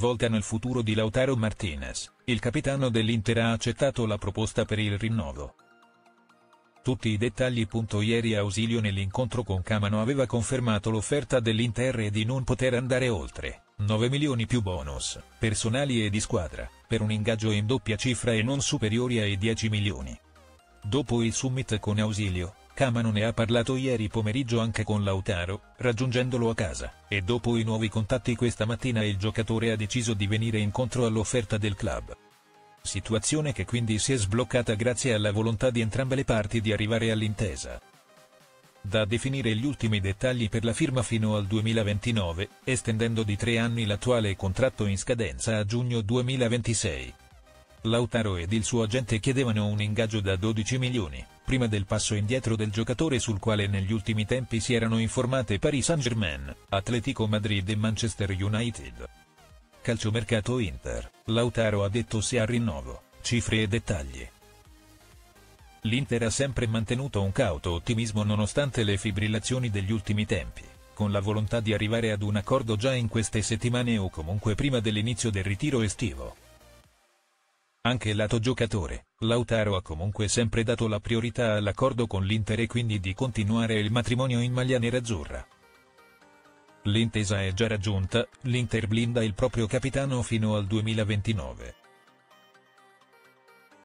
svoltano il futuro di Lautaro Martinez, il capitano dell'Inter ha accettato la proposta per il rinnovo. Tutti i dettagli. Ieri Ausilio nell'incontro con Camano aveva confermato l'offerta dell'Inter e di non poter andare oltre 9 milioni più bonus, personali e di squadra, per un ingaggio in doppia cifra e non superiori ai 10 milioni. Dopo il summit con Ausilio, Camano ne ha parlato ieri pomeriggio anche con Lautaro, raggiungendolo a casa, e dopo i nuovi contatti questa mattina il giocatore ha deciso di venire incontro all'offerta del club. Situazione che quindi si è sbloccata grazie alla volontà di entrambe le parti di arrivare all'intesa. Da definire gli ultimi dettagli per la firma fino al 2029, estendendo di 3 anni l'attuale contratto in scadenza a giugno 2026. Lautaro ed il suo agente chiedevano un ingaggio da 12 milioni, prima del passo indietro del giocatore sul quale negli ultimi tempi si erano informate Paris Saint-Germain, Atletico Madrid e Manchester United. Calciomercato Inter, Lautaro ha detto sì al rinnovo, cifre e dettagli. L'Inter ha sempre mantenuto un cauto ottimismo nonostante le fibrillazioni degli ultimi tempi, con la volontà di arrivare ad un accordo già in queste settimane o comunque prima dell'inizio del ritiro estivo. Anche lato giocatore, Lautaro ha comunque sempre dato la priorità all'accordo con l'Inter e quindi di continuare il matrimonio in maglia nerazzurra. L'intesa è già raggiunta, l'Inter blinda il proprio capitano fino al 2029.